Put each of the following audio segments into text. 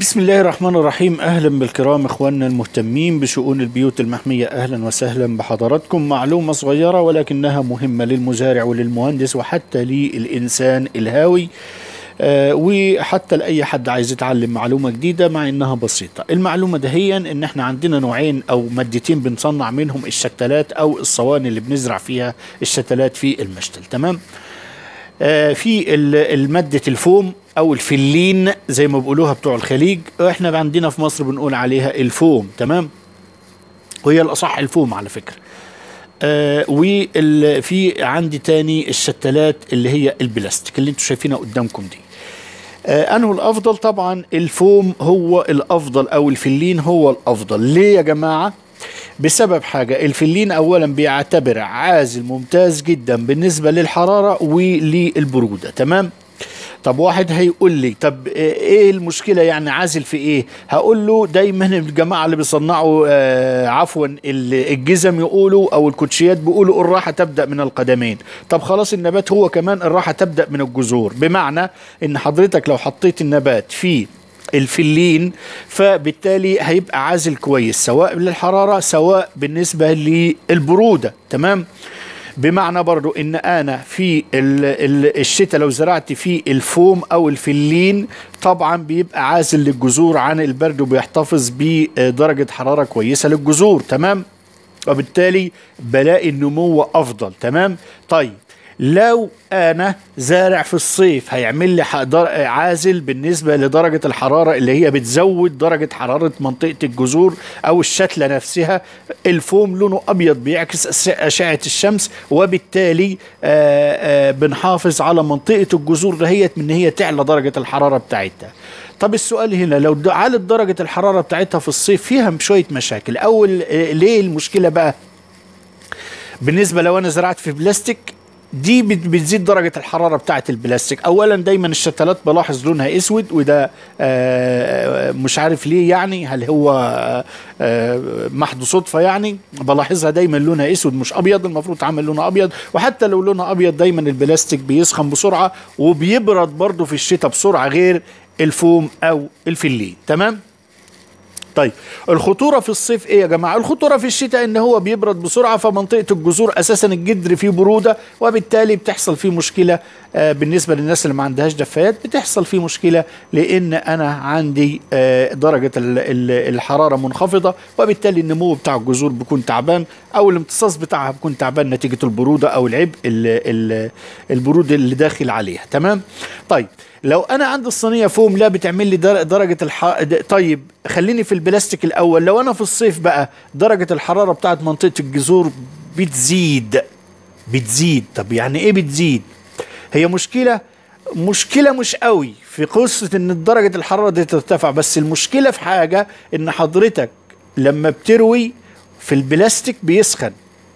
بسم الله الرحمن الرحيم. أهلا بالكرام إخواننا المهتمين بشؤون البيوت المحمية، أهلا وسهلا بحضراتكم. معلومة صغيرة ولكنها مهمة للمزارع وللمهندس وحتى للإنسان الهاوي، وحتى لأي حد عايز يتعلم معلومة جديدة مع إنها بسيطة. المعلومة دهيا إن إحنا عندنا نوعين أو مادتين بنصنع منهم الشتلات أو الصواني اللي بنزرع فيها الشتلات في المشتل. تمام. في المادة الفوم او الفلين زي ما بيقولوها بتوع الخليج، احنا عندنا في مصر بنقول عليها الفوم. تمام. وهي الاصح الفوم على فكرة. وفي عندي تاني الشتلات اللي هي البلاستيك اللي انتوا شايفينها قدامكم دي. انه الافضل؟ طبعا الفوم هو الافضل او الفلين هو الافضل. ليه يا جماعة؟ بسبب حاجة، الفلين أولا بيعتبر عازل ممتاز جدا بالنسبة للحرارة وللبرودة. تمام. طب واحد هيقول لي طب ايه المشكلة يعني عازل في ايه؟ هقول له دايما الجماعة اللي بيصنعوا عفوا الجزم يقولوا او الكوتشيات بيقولوا الراحة تبدأ من القدمين. طب خلاص النبات هو كمان الراحة تبدأ من الجذور، بمعنى ان حضرتك لو حطيت النبات في الفلين فبالتالي هيبقى عازل كويس سواء للحرارة سواء بالنسبة للبرودة. تمام. بمعنى برضو ان انا في الشتاء لو زرعت فيه الفوم او الفلين طبعا بيبقى عازل للجذور عن البرد وبيحتفظ بدرجة حرارة كويسة للجذور. تمام. وبالتالي بلاقي النمو افضل. تمام. طيب لو انا زارع في الصيف هيعمل لي عازل بالنسبة لدرجة الحرارة اللي هي بتزود درجة حرارة منطقة الجذور او الشتلة نفسها. الفوم لونه ابيض بيعكس اشعة الشمس، وبالتالي بنحافظ على منطقة الجذور دهيت من هي تعلى درجة الحرارة بتاعتها. طب السؤال هنا، لو علت درجة الحرارة بتاعتها في الصيف فيها شوية مشاكل. اول ليه المشكلة بقى؟ بالنسبة لو انا زرعت في بلاستيك دي بتزيد درجة الحرارة بتاعة البلاستيك. اولا دايما الشتلات بلاحظ لونها اسود، وده مش عارف ليه، يعني هل هو محض صدفة؟ يعني بلاحظها دايما لونها اسود مش ابيض، المفروض تعمل لونها ابيض. وحتى لو لونها ابيض دايما البلاستيك بيسخن بسرعة وبيبرد برضه في الشتاء بسرعة غير الفوم او الفلين. تمام. طيب الخطورة في الصيف ايه يا جماعة؟ الخطورة في الشتاء ان هو بيبرد بسرعة، فمنطقة الجذور اساسا الجدر فيه برودة، وبالتالي بتحصل فيه مشكلة. بالنسبة للناس اللي ما عندهاش دفايات بتحصل فيه مشكلة، لان انا عندي درجة الحرارة منخفضة، وبالتالي النمو بتاع الجذور بيكون تعبان او الامتصاص بتاعها بيكون تعبان نتيجة البرودة او العبء البرودة اللي داخل عليها. تمام. طيب لو انا عندي الصينيه فوم لا بتعمل لي درجه طيب خليني في البلاستيك الاول. لو انا في الصيف بقى درجه الحراره بتاعت منطقه الجذور بتزيد. طب يعني ايه بتزيد؟ هي مشكله مش قوي في قصه ان درجه الحراره دي ترتفع، بس المشكله في حاجه ان حضرتك لما بتروي في البلاستيك بيسخن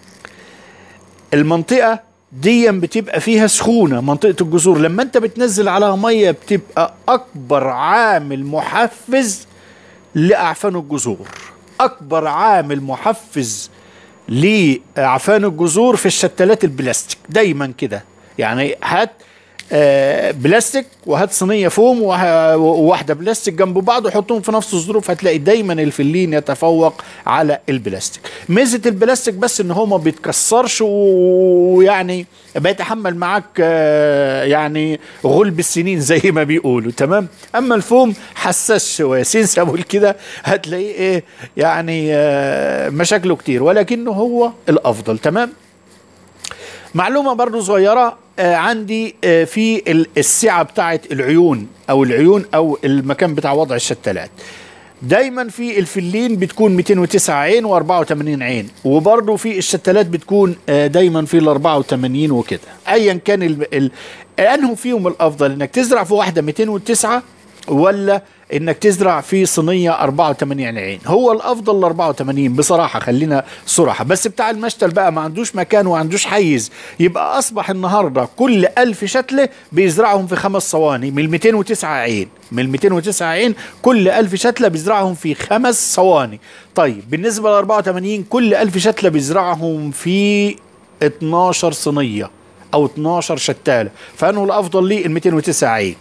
المنطقه دي، بتبقى فيها سخونة منطقة الجذور. لما انت بتنزل عليها مية بتبقى اكبر عامل محفز لأعفان الجذور. اكبر عامل محفز لأعفان الجذور في الشتلات البلاستيك دايما كده. يعني هات بلاستيك وهات صينيه فوم وواحده بلاستيك جنب بعض وحطهم في نفس الظروف، هتلاقي دايما الفلين يتفوق على البلاستيك. ميزه البلاستيك بس ان هو ما بيتكسرش ويعني بيتحمل معاك يعني غلب السنين زي ما بيقولوا. تمام. اما الفوم حساس شويه سنسبل كده، هتلاقيه ايه يعني مشاكله كتير، ولكنه هو الافضل. تمام. معلومة برضو صغيرة عندي في السعة بتاعت العيون او المكان بتاع وضع الشتلات. دايما في الفلين بتكون 209 عين و84 عين، وبرضو في الشتلات بتكون دايما في ال 84 وكده. ايا كان انه فيهم الافضل انك تزرع في واحدة 209 ولا انك تزرع في صينيه 84 عين؟ هو الافضل ال 84 بصراحه، خلينا صراحه. بس بتاع المشتل بقى ما عندوش مكان وما عندوش حيز، يبقى اصبح النهارده كل 1000 شتله بيزرعهم في 5 صواني من ال 209 عين. من ال 209 عين كل 1000 شتله بيزرعهم في 5 صواني. طيب بالنسبه ل 84 كل 1000 شتله بيزرعهم في 12 صينيه او 12 شتاله. فانه الافضل لي ال 209 عين.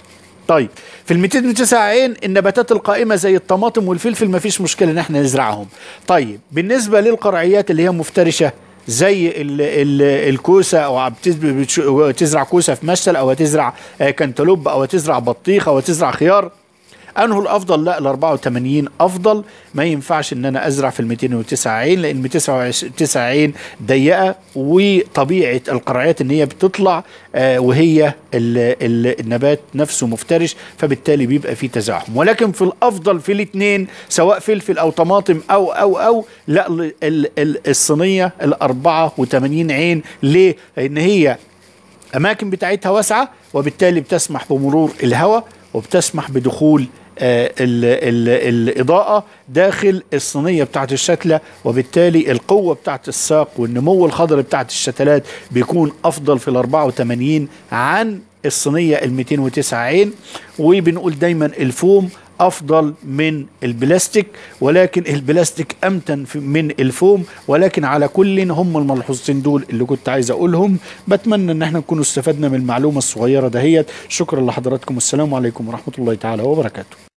طيب في ال 209 عين النباتات القائمه زي الطماطم والفلفل ما فيش مشكله ان احنا نزرعهم. طيب بالنسبه للقرعيات اللي هي مفترشه زي ال الكوسه، او تزرع كوسه في مشتل، او تزرع كنتالوب، او تزرع بطيخ، او تزرع خيار، انه الافضل؟ لا، ال 84 افضل. ما ينفعش ان انا ازرع في ال 209 عين، لان 209 عين ضيقه، وطبيعه القرعيات ان هي بتطلع وهي النبات نفسه مفترش، فبالتالي بيبقى فيه تزاحم. ولكن في الافضل في الاثنين، سواء فلفل او طماطم او لا، الصينيه ال 84 عين. ليه؟ لان هي اماكن بتاعتها واسعه، وبالتالي بتسمح بمرور الهواء، وبتسمح بدخول الإضاءة داخل الصينية بتاعت الشتلة، وبالتالي القوة بتاعت الساق والنمو الخضري بتاعت الشتلات بيكون أفضل في ال 84 عن الصينية ال 209 عين. وبنقول دايما الفوم أفضل من البلاستيك، ولكن البلاستيك أمتن من الفوم. ولكن على كل هم الملحوظتين دول اللي كنت عايز أقولهم. بتمنى أن احنا نكون استفدنا من المعلومة الصغيرة دهيت. شكرا لحضراتكم، والسلام عليكم ورحمة الله تعالى وبركاته.